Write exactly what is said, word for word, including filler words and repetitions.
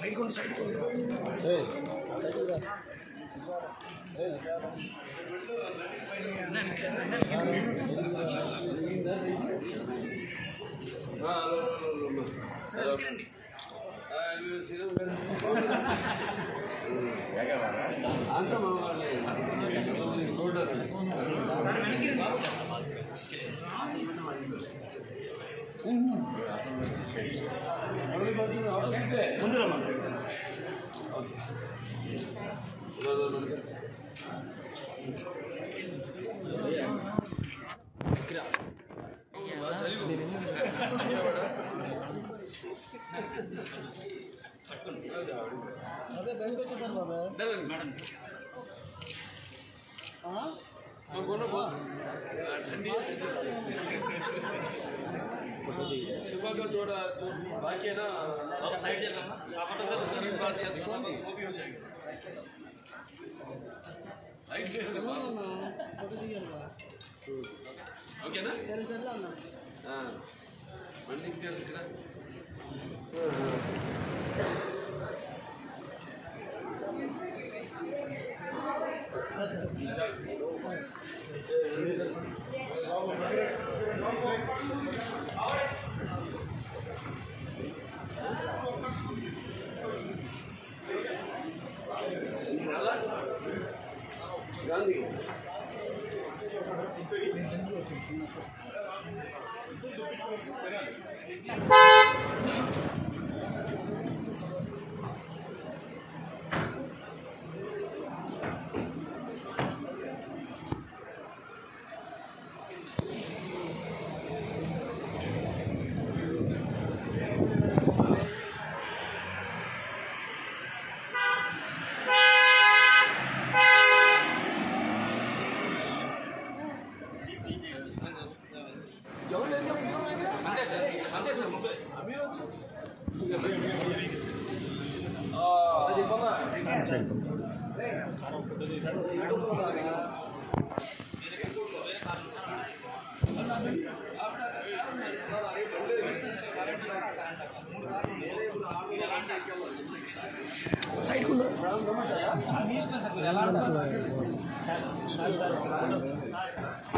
side కొండి side కొండి ముందురమ్మా అదే బయటకు వచ్చేసారు బాబా మేడం सुबह का थोड़ा तो बाकी है ना साइड बात हो जाएगा ओके ना सर सर हाँ मंडी गांधी సైడ్ కు